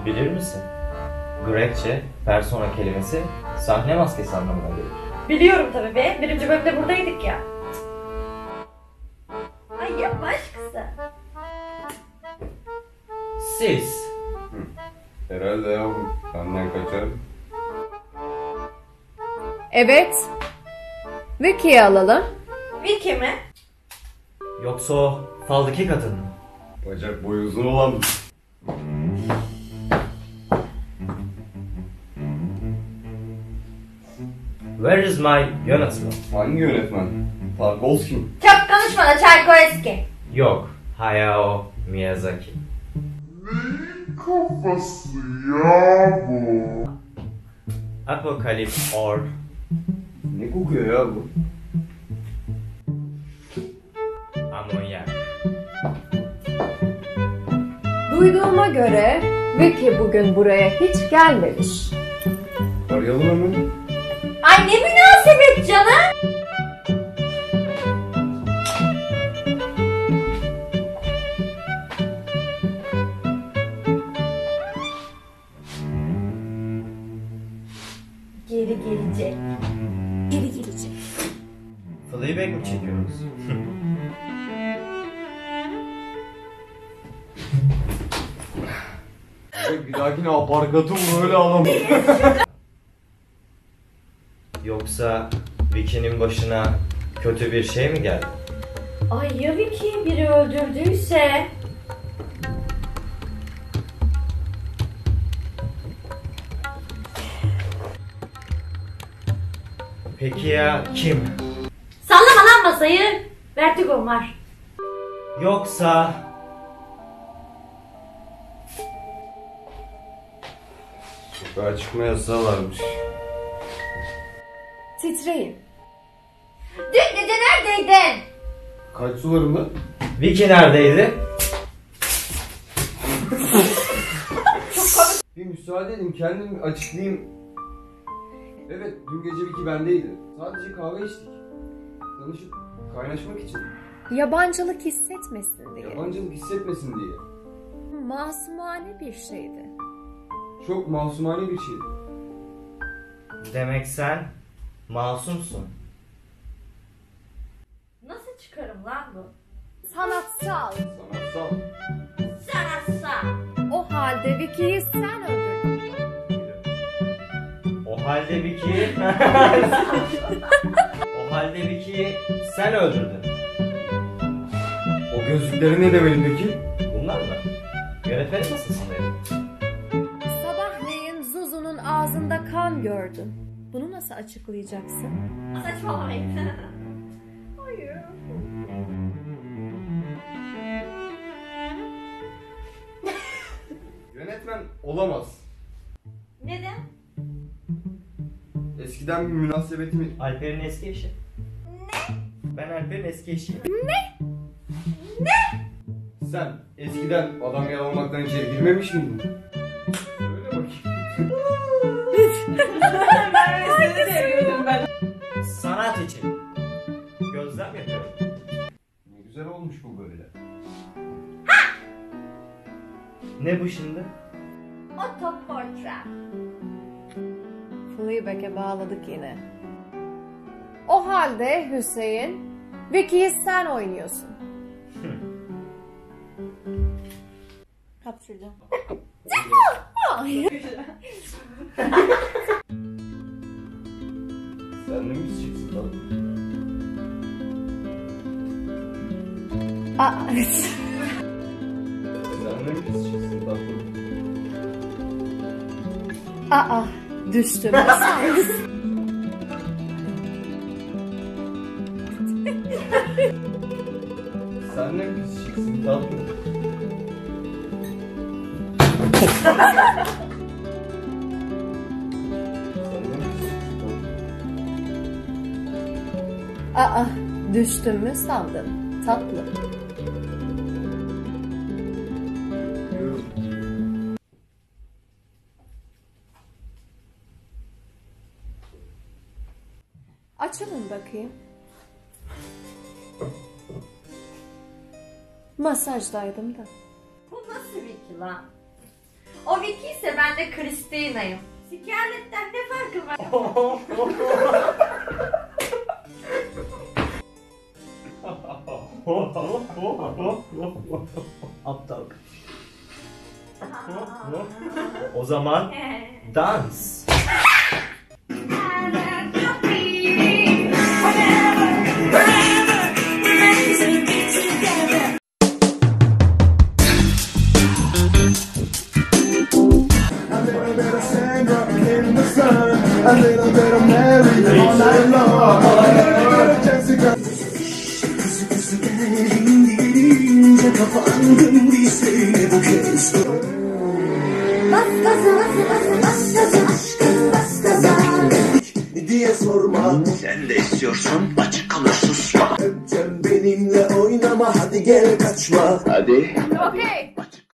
Bilir misin? Grekçe, persona kelimesi sahne maskesi anlamına gelir. Biliyorum tabii be. Birinci bölümde buradaydık ya. Ay yapma kısa. Siz. Herhalde yavrum. Benden kaçar. Evet. Vicky'yi alalım. Vicky mi? Yoksa o faldaki kadın mı? Bacak boyu uzun olan. Where is my yönetmen? Hangi yönetmen? Tarkovski. Çok konuşma da Çaykovski. Yok, Hayao Miyazaki. Kafası ya bu. Apocalypse or Ne kokuyor ya bu? amonyak. Duyduğuma göre Vicky bugün buraya hiç gelmemiş. Arayalım hemen. Ay ne münasebet canım. Geri gelecek. Geri gelecek. Fleabag mi çekiyoruz? Bir dahakine aparkatı böyle alalım. Yoksa Vicky'nin başına kötü bir şey mi geldi? Ay ya Vicky biri öldürdüyse? Peki ya kim? Sallama lan masayı. Vertigo var. Yoksa Sokağa çıkma yasağı varmış. Titreyin. Dün gece neredeydin? Kaç sularında? Vicky neredeydi? Bir müsaade edin kendim açıklayayım. Evet dün gece Vicky bendeydi. Sadece kahve içtik. Tanışıp kaynaşmak için. Yabancılık hissetmesin diye. Yabancılık hissetmesin diye. Masumane bir şeydi. Çok masumane bir şeydi. Demek sen masumsun. Nasıl çıkarım lan bu? Sanatsal. Sanatsal. Sanatsal. O halde Vicky'yi sen öldürdün. O halde Vicky'yi O halde Vicky'yi sen öldürdün. O gözlükleri ne demeli peki? Bunlar mı? Yönetmeni nasıl sanıyor? Sabahleyin Zuzu'nun ağzında kan gördüm. Bunu nasıl açıklayacaksın? Saçmalamayın. Hayır. Yönetmen olamaz. Neden? Eskiden bir münasebetimi... Alper'in eski eşi. Ne? Ben Alper'in eski eşiyim. Sen eskiden adam yalamaktan içeri girmemiş miydin? Söyle bakayım. Sanat için. Gözlem yapıyorum. Ne güzel olmuş bu böyle. Ne bu şimdi? Otoportre. Fleabag'e bağladık yine. O halde Hüseyin, Vicky'yi sen oynuyorsun. Hapşıracağım. Sen de mi içeceksin lan? Aa, Sen de mi içeceksin tatlım? aa, düştüm. Sen de mi içeceksin tatlım? Aa, düştüm mü sandın? Tatlı. Açılın bakayım. Masajdaydım da. Bu nasıl Vicky lan? O Vicky ise ben de Christina'yım. Scarlett'ten ne farkı var? Aptal. O zaman dans. diye sorma. Sen de istiyorsan açık kalır susma. Öpeceğim benimle oynama, hadi gel kaçma. Hadi. Okey.